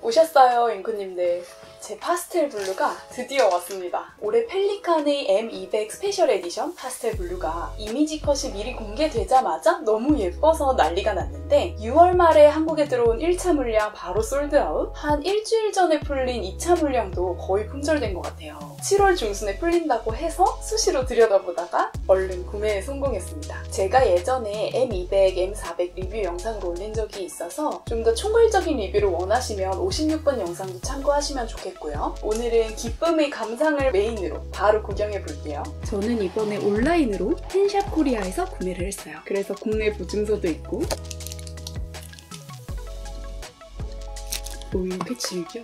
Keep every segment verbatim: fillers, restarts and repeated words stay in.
오셨어요, 잉크님들. 제 파스텔 블루가 드디어 왔습니다. 올해 펠리칸의 엠 이백 스페셜 에디션 파스텔 블루가 이미지 컷이 미리 공개되자마자 너무 예뻐서 난리가 났는데 유월 말에 한국에 들어온 일 차 물량 바로 솔드아웃, 한 일주일 전에 풀린 이 차 물량도 거의 품절된 것 같아요. 칠월 중순에 풀린다고 해서 수시로 들여다보다가 얼른 구매에 성공했습니다. 제가 예전에 엠 이백, 엠 사백 리뷰 영상을 올린 적이 있어서 좀 더 총괄적인 리뷰를 원하시면 오십육 번 영상도 참고하시면 좋겠고요. 오늘은 기쁨의 감상을 메인으로 바로 구경해볼게요. 저는 이번에 온라인으로 펜샵 코리아에서 구매를 했어요. 그래서 국내 보증서도 있고 오, 이렇게 질겨?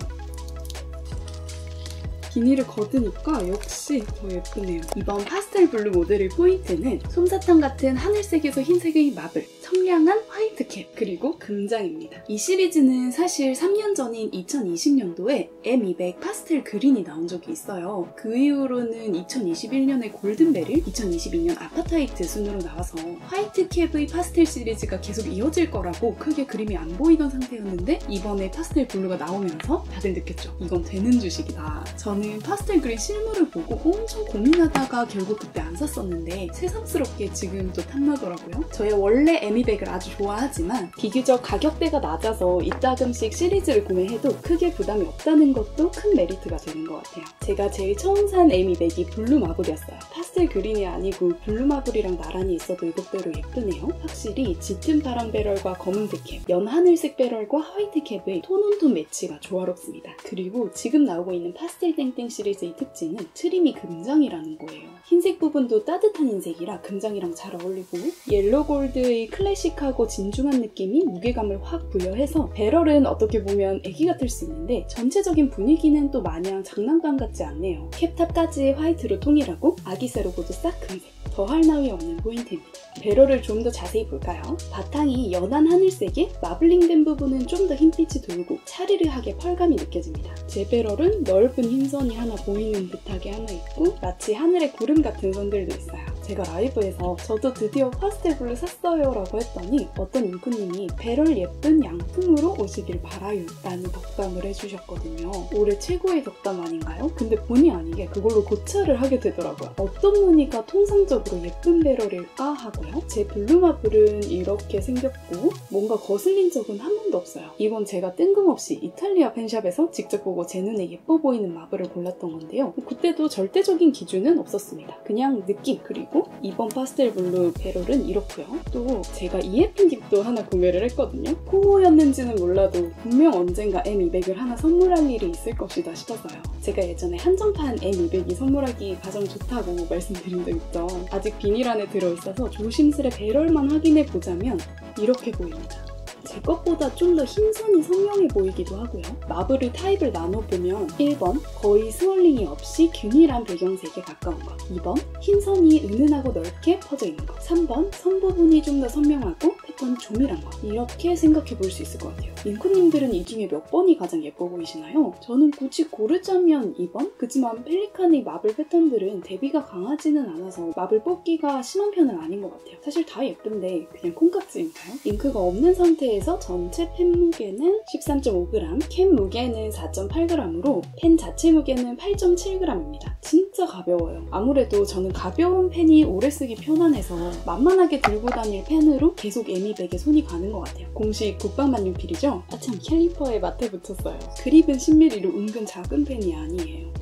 비닐을 걷으니까 역시 더 예쁘네요. 이번 파스텔 블루 모델의 포인트는 솜사탕 같은 하늘색에서 흰색의 마블, 청량한 화이트 캡, 그리고 금장입니다. 이 시리즈는 사실 삼 년 전인 이천이십 년도에 엠 이백 파스텔 그린이 나온 적이 있어요. 그 이후로는 이천이십일 년에 골든베릴, 이천이십이 년 아파타이트 순으로 나와서 화이트 캡의 파스텔 시리즈가 계속 이어질 거라고 크게 그림이 안 보이던 상태였는데 이번에 파스텔 블루가 나오면서 다들 느꼈죠. 이건 되는 주식이다. 저는 파스텔 그린 실물을 보고 엄청 고민하다가 결국 그때 안 샀었는데 새삼스럽게 지금 또 탐나더라고요. 저의 원래 엠 이백을 아주 좋아하지만 비교적 가격대가 낮아서 이따금씩 시리즈를 구매해도 크게 부담이 없다는 것도 큰 메리트가 되는 것 같아요. 제가 제일 처음 산 엠 이백이 블루 마블이었어요. 파스텔 그린이 아니고 블루 마블이랑 나란히 있어도 이것대로 예쁘네요. 확실히 짙은 파랑 배럴과 검은색 캡, 연하늘색 배럴과 화이트 캡의 톤온톤 매치가 조화롭습니다. 그리고 지금 나오고 있는 파스텔 땡땡 시리즈의 특징은 트림이 금장이라는 거예요. 흰색 부분도 따뜻한 흰색이라 금장이랑 잘 어울리고 옐로 골드의 클래식하고 진중한 느낌이 무게감을 확 부여해서 배럴은 어떻게 보면 애기 같을 수 있는데 전체적인 분위기는 또 마냥 장난감 같지 않네요. 캡탑까지 화이트로 통일하고 아기새 로고도 싹 금색. 더할 나위 없는 포인트입니다. 배럴을 좀 더 자세히 볼까요? 바탕이 연한 하늘색에 마블링된 부분은 좀 더 흰빛이 돌고 차르르하게 펄감이 느껴집니다. 제 배럴은 넓은 흰 선이 하나 보이는 듯하게 하나 있고 마치 하늘의 구름 같은 선들도 있어요. 제가 라이브에서 저도 드디어 파스텔 블루 샀어요 라고 했더니 어떤 잉크님이 배럴 예쁜 양품으로 오시길 바라요 라는 덕담을 해주셨거든요. 올해 최고의 덕담 아닌가요? 근데 본의 아니게 그걸로 고찰을 하게 되더라고요. 어떤 무늬가 통상적으로 예쁜 배럴일까 하고요. 제 블루 마블은 이렇게 생겼고 뭔가 거슬린 적은 한 번도 없어요. 이건 제가 뜬금없이 이탈리아 펜샵에서 직접 보고 제 눈에 예뻐 보이는 마블을 골랐던 건데요. 그때도 절대적인 기준은 없었습니다. 그냥 느낌, 그리고 이번 파스텔 블루 배럴은 이렇고요. 또 제가 이 예쁜 깁도 하나 구매를 했거든요. 포모였는지는 몰라도 분명 언젠가 엠 이백을 하나 선물할 일이 있을 것이다 싶어서요. 제가 예전에 한정판 엠 이백이 선물하기 가장 좋다고 말씀드린 적 있죠. 아직 비닐 안에 들어있어서 조심스레 배럴만 확인해보자면 이렇게 보입니다. 제 것보다 좀 더 흰선이 선명해 보이기도 하고요. 마블의 타입을 나눠보면 일 번 거의 스월링이 없이 균일한 배경색에 가까운 것, 이 번 흰선이 은은하고 넓게 퍼져 있는 것, 삼 번 선 부분이 좀 더 선명하고 패턴이 조밀한 것, 이렇게 생각해 볼 수 있을 것 같아요. 잉크님들은 이 중에 몇 번이 가장 예뻐 보이시나요? 저는 굳이 고르자면 이 번? 그치만 펠리칸의 마블 패턴들은 대비가 강하지는 않아서 마블 뽑기가 심한 편은 아닌 것 같아요. 사실 다 예쁜데 그냥 콩깍지인가요? 잉크가 없는 상태에서 전체 펜 무게는 십삼 점 오 그램, 캔 무게는 사 점 팔 그램으로 펜 자체 무게는 팔 점 칠 그램입니다. 진짜 가벼워요. 아무래도 저는 가벼운 펜이 오래 쓰기 편안해서 만만하게 들고 다닐 펜으로 계속 엠 이백에 손이 가는 것 같아요. 공식 국방만년필이죠? 아참 캘리퍼에 마테 붙였어요. 그립은 십 밀리미터로 은근 작은 펜이 아니에요.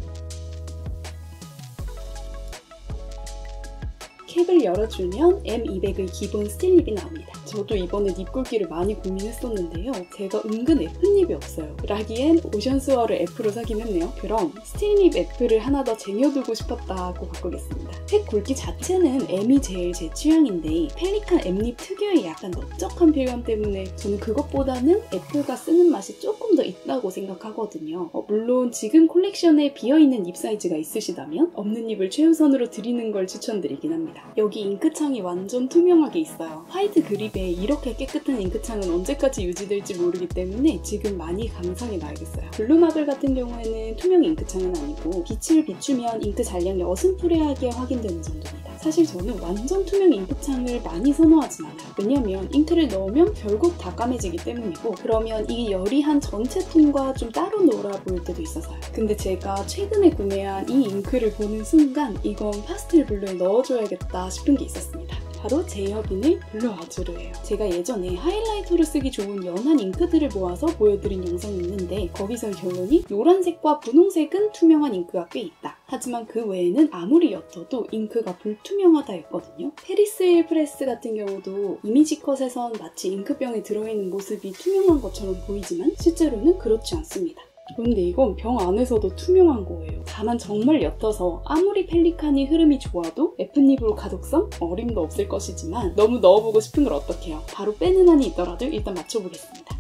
캡을 열어주면 엠 이백의 기본 스틸립이 나옵니다. 저도 이번에 립 굵기를 많이 고민했었는데요. 제가 은근 예쁜 립이 없어요. 라기엔 오션스월을 F로 사긴 했네요. 그럼 스틸립 F를 하나 더 쟁여두고 싶었다고 바꾸겠습니다. 팩 굵기 자체는 M이 제일 제 취향인데 펠리칸 M립 특유의 약간 넓적한 필감 때문에 저는 그것보다는 F가 쓰는 맛이 조금 더 있다고 생각하거든요. 어, 물론 지금 콜렉션에 비어있는 립 사이즈가 있으시다면 없는 립을 최우선으로 드리는 걸 추천드리긴 합니다. 여기 잉크창이 완전 투명하게 있어요. 화이트 그립에 이렇게 깨끗한 잉크창은 언제까지 유지될지 모르기 때문에 지금 많이 감상해 놔야겠어요. 블루마블 같은 경우에는 투명 잉크창은 아니고 빛을 비추면 잉크 잔량이 어슴푸레하게 확인되는 정도입니다. 사실 저는 완전 투명 잉크창을 많이 선호하진 않아요. 왜냐면 잉크를 넣으면 결국 다 까매지기 때문이고, 그러면 이 열이 한 전체 톤과 좀 따로 놀아 보일 때도 있어서요. 근데 제가 최근에 구매한 이 잉크를 보는 순간 이건 파스텔 블루에 넣어줘야겠다 싶은 게 있었습니다. 바로 제이어빈의 블루 아주르예요. 제가 예전에 하이라이터로 쓰기 좋은 연한 잉크들을 모아서 보여드린 영상이 있는데 거기서 결론이 노란색과 분홍색은 투명한 잉크가 꽤 있다. 하지만 그 외에는 아무리 옅어도 잉크가 불투명하다 했거든요. 페리스 힐 프레스 같은 경우도 이미지 컷에선 마치 잉크병에 들어있는 모습이 투명한 것처럼 보이지만 실제로는 그렇지 않습니다. 그런데 이건 병 안에서도 투명한 거예요. 다만 정말 옅어서 아무리 펠리칸이 흐름이 좋아도 에프닙으로 가독성? 어림도 없을 것이지만 너무 넣어보고 싶은 걸 어떡해요. 바로 빼는 한이 있더라도 일단 맞춰보겠습니다.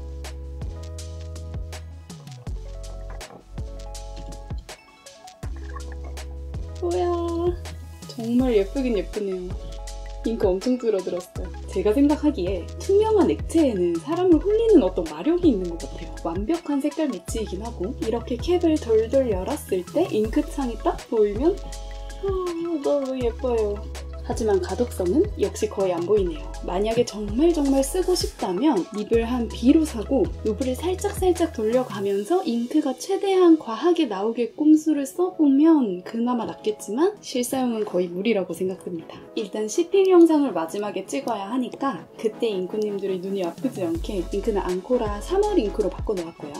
뭐야, 정말 예쁘긴 예쁘네요. 잉크 엄청 줄어들었어요. 제가 생각하기에 투명한 액체에는 사람을 홀리는 어떤 마력이 있는 것 같아요. 완벽한 색깔 매치이긴 하고, 이렇게 캡을 돌돌 열었을 때 잉크창이 딱 보이면 아, 너무 예뻐요. 하지만 가독성은 역시 거의 안 보이네요. 만약에 정말 정말 쓰고 싶다면 립을 한 B로 사고 노브를 살짝살짝 돌려가면서 잉크가 최대한 과하게 나오게 꼼수를 써보면 그나마 낫겠지만 실사용은 거의 무리라고 생각됩니다. 일단 시핑 영상을 마지막에 찍어야 하니까 그때 잉크님들의 눈이 아프지 않게 잉크는 앙코라 삼월 잉크로 바꿔놓았고요.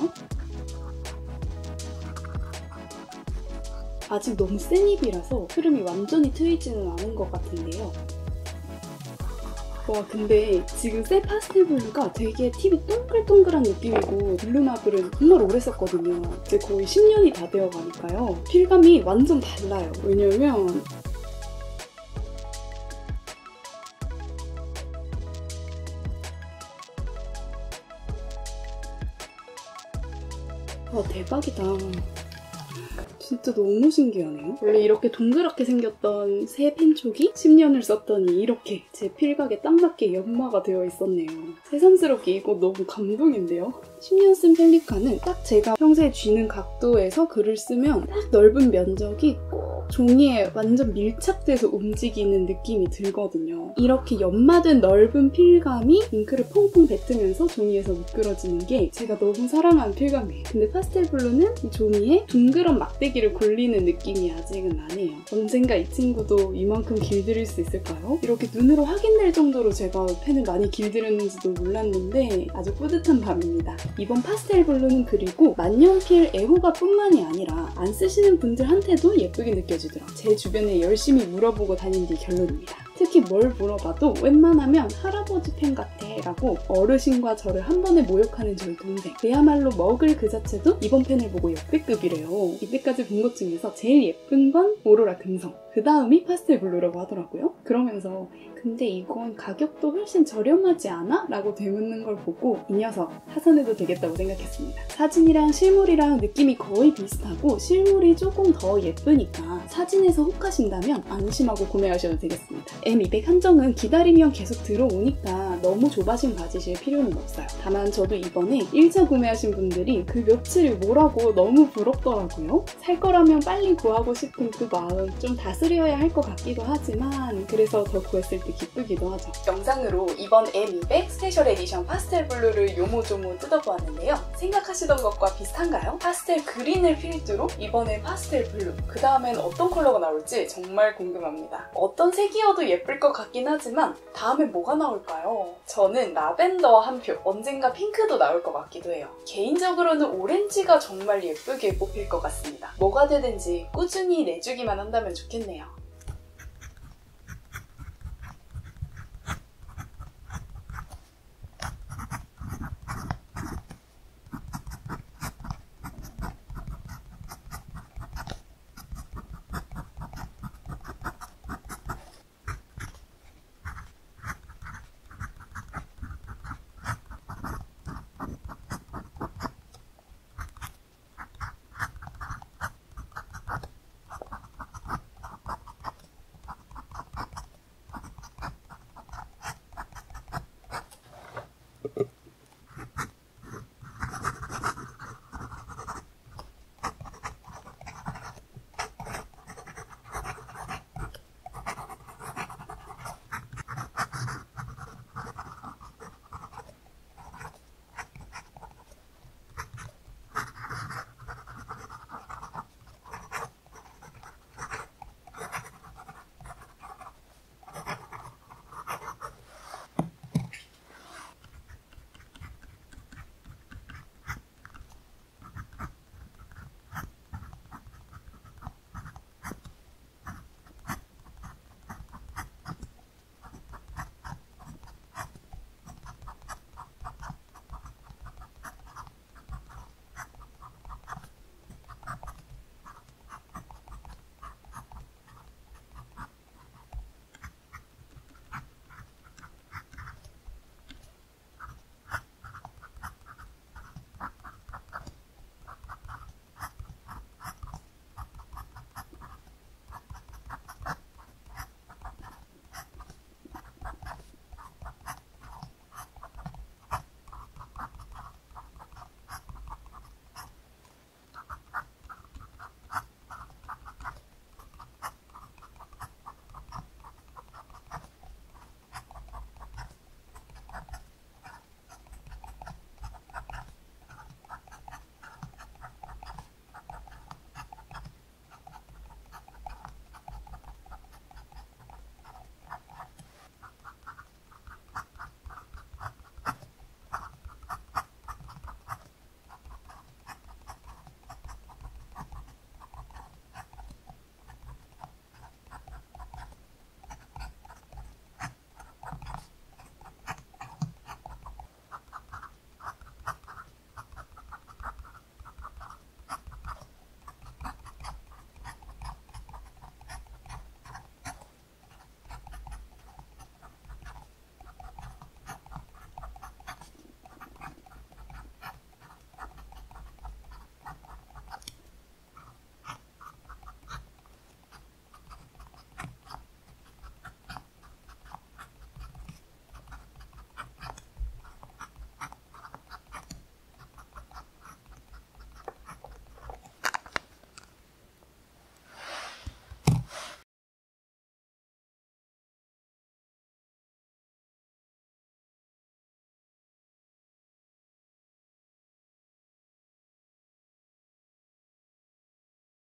아직 너무 센 립이라서 흐름이 완전히 트이지는 않은 것 같은데요. 와, 근데 지금 새 파스텔 블루가 되게 팁이 동글동글한 느낌이고 블루 마블은 정말 오래 썼거든요. 이제 거의 십 년이 다 되어가니까요. 필감이 완전 달라요. 왜냐면 와, 대박이다. 진짜 너무 신기하네요. 원래 이렇게 동그랗게 생겼던 새 펜촉이 십 년을 썼더니 이렇게 제 필각에 딱 맞게 연마가 되어 있었네요. 새삼스럽게 이거 너무 감동인데요? 십 년 쓴 펠리칸은 딱 제가 평소에 쥐는 각도에서 글을 쓰면 딱 넓은 면적이 꼭 종이에 완전 밀착돼서 움직이는 느낌이 들거든요. 이렇게 연마된 넓은 필감이 잉크를 퐁퐁 뱉으면서 종이에서 미끄러지는 게 제가 너무 사랑하는 필감이에요. 근데 파스텔 블루는 이 종이에 둥그런 막대기를 굴리는 느낌이 아직은 나네요. 언젠가 이 친구도 이만큼 길들일 수 있을까요? 이렇게 눈으로 확인될 정도로 제가 펜을 많이 길들였는지도 몰랐는데 아주 뿌듯한 밤입니다. 이번 파스텔 블루는 그리고 만년필 애호가뿐만이 아니라 안 쓰시는 분들한테도 예쁘게 느껴지더라고요. 제 주변에 열심히 물어보고 다닌 뒤 결론입니다. 특히 뭘 물어봐도 웬만하면 할아버지 펜 같아 라고 어르신과 저를 한 번에 모욕하는 저희 동생. 그야말로 먹을 그 자체도 이번 펜을 보고 역대급이래요. 이때까지 본 것 중에서 제일 예쁜 건 오로라 금성, 그 다음이 파스텔 블루라고 하더라고요. 그러면서 근데 이건 가격도 훨씬 저렴하지 않아? 라고 되묻는 걸 보고 이 녀석 하산해도 되겠다고 생각했습니다. 사진이랑 실물이랑 느낌이 거의 비슷하고 실물이 조금 더 예쁘니까 사진에서 혹하신다면 안심하고 구매하셔도 되겠습니다. 엠 이백 한정은 기다리면 계속 들어오니까 너무 조바심 가지실 필요는 없어요. 다만 저도 이번에 일 차 구매하신 분들이 그 며칠이 뭐라고 너무 부럽더라고요. 살 거라면 빨리 구하고 싶은 그 마음 좀 다스려야 할 것 같기도 하지만 그래서 더 구했을 때 기쁘기도 하죠. 영상으로 이번 엠 이백 스페셜 에디션 파스텔 블루를 요모조모 뜯어보았는데요. 생각하시던 것과 비슷한가요? 파스텔 그린을 필두로 이번엔 파스텔 블루, 그 다음엔 어떤 컬러가 나올지 정말 궁금합니다. 어떤 색이어도 예쁠 것 같긴 하지만 다음엔 뭐가 나올까요? 저는 라벤더 한 표, 언젠가 핑크도 나올 것 같기도 해요. 개인적으로는 오렌지가 정말 예쁘게 뽑힐 것 같습니다. 뭐가 되든지 꾸준히 내주기만 한다면 좋겠네요.